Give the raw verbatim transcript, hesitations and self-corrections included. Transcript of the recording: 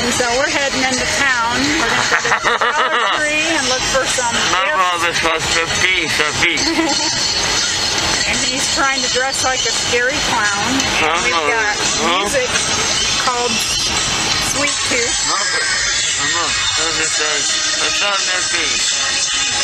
So we're heading into town. We're going to go to the Dollar Tree and look for some gifts. And he's trying to dress like a scary clown. And we've got music called Sweet Tooth.